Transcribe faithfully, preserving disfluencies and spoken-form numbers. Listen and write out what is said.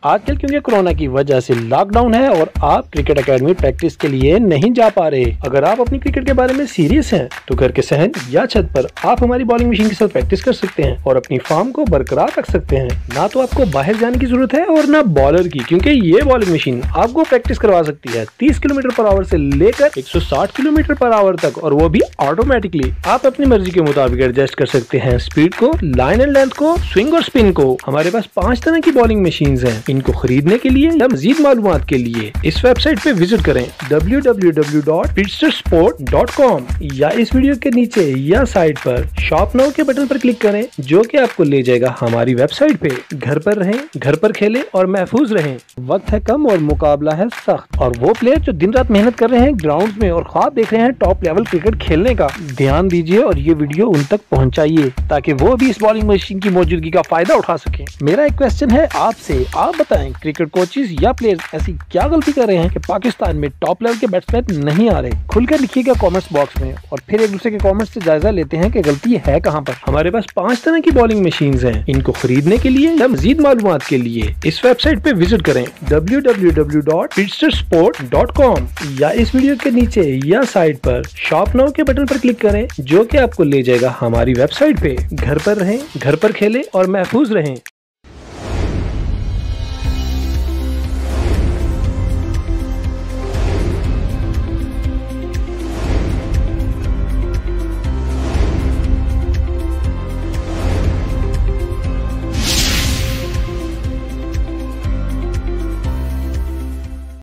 आजकल क्योंकि कोरोना की वजह से लॉकडाउन है और आप क्रिकेट एकेडमी प्रैक्टिस के लिए नहीं जा पा रहे। अगर आप अपनी क्रिकेट के बारे में सीरियस हैं तो घर के सहन या छत पर आप हमारी बॉलिंग मशीन के साथ प्रैक्टिस कर सकते हैं और अपनी फॉर्म को बरकरार रख सकते हैं। ना तो आपको बाहर जाने की जरूरत है और ना बॉलर की, क्योंकि ये बॉलिंग मशीन आपको प्रैक्टिस करवा सकती है तीस किलोमीटर पर आवर से लेकर एक सौ साठ किलोमीटर पर आवर तक, और वो भी ऑटोमेटिकली। आप अपनी मर्जी के मुताबिक एडजस्ट कर सकते हैं स्पीड को, लाइन एंड लेंथ को, स्विंग और स्पिन को। हमारे पास पांच तरह की बॉलिंग मशीन्स हैं। इनको खरीदने के लिए या मजीद मालूमात के लिए इस वेबसाइट पे विजिट करें W W W dot pitster sport dot com, या इस वीडियो के नीचे या साइड पर शॉप नाउ के बटन पर क्लिक करें, जो कि आपको ले जाएगा हमारी वेबसाइट पे। घर पर रहें, घर पर खेलें और महफूज रहें। वक्त है कम और मुकाबला है सख्त, और वो प्लेयर जो दिन रात मेहनत कर रहे हैं ग्राउंड में और ख्वाब देख रहे हैं टॉप लेवल क्रिकेट खेलने का, ध्यान दीजिए और ये वीडियो उन तक पहुंचाइए ताकि वो भी इस बॉलिंग मशीन की मौजूदगी का फायदा उठा सके। मेरा एक क्वेश्चन है आपसे, आप बताएं क्रिकेट कोचेस या प्लेयर्स ऐसी क्या गलती कर रहे हैं कि पाकिस्तान में टॉप लेवल के बैट्समैन नहीं आ रहे? खुलकर लिखिएगा कमेंट्स बॉक्स में और फिर एक दूसरे के कमेंट्स से जायजा लेते हैं कि गलती है कहां पर। हमारे पास पांच तरह की बॉलिंग मशीन्स हैं। इनको खरीदने के लिए या मजीद मालूमात के लिए इस वेबसाइट पे विजिट करें W W W dot pitster sport dot com, या इस वीडियो के नीचे या साइड पर शॉप नाउ के बटन पर क्लिक करें, जो कि आपको ले जाएगा हमारी वेबसाइट पे। घर पर रहें, घर पर खेलें और महफूज रहें।